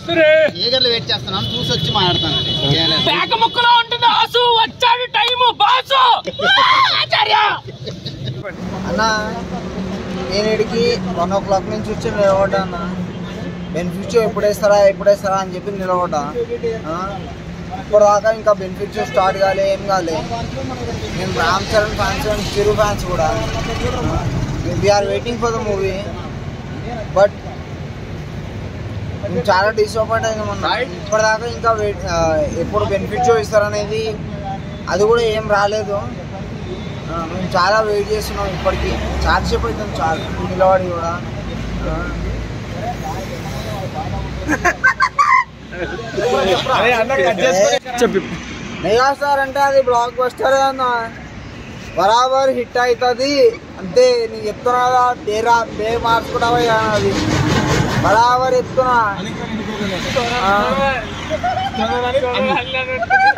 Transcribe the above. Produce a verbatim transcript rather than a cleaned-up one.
ఏగర్లు wait చేస్తున్నాను, చూసి వచ్చి మాట్లాడతాను. పేక ముక్కలో ఉంటుంది ఆసు, వచ్చాడు టైము బాసు. అన్న నేను ఇడికి వన్ ఓ క్లాక్ నుంచి వచ్చి నిలబడ్డా అన్న. బెనిఫిట్స్ ఎప్పుడేస్తారా ఎప్పుడేస్తారా అని చెప్పి నిలబడ్డా. ఇప్పుడు దాకా ఇంకా బెనిఫిట్స్ స్టార్ట్ కాలే, ఏం కాలే. మేము Ram Charan fans and Chiru fans కూడా. We are waiting for the movie, but మేము చాలా డిసప్పాయింట్ అయినామన్నా. ఇప్పటిదాకా ఇంకా వెయిట్ ఎప్పుడు బెనిఫిట్స్ ఇస్తారనేది అది కూడా ఏం రాలేదు. మేము చాలా వెయిట్ చేస్తున్నాం, ఇప్పటికీ చాలాసేపు అవుతుంది చాలా నిలబడి కూడా. మెగాస్టార్ అంటే అది బ్లాక్ బస్టర్ అన్న, బరాబర్ హిట్ అవుతుంది అంతే. నీకు చెప్తున్నా కదా, పేరా పే మార్చుకుంటావా అది బరాబర్ చెప్తున్నా.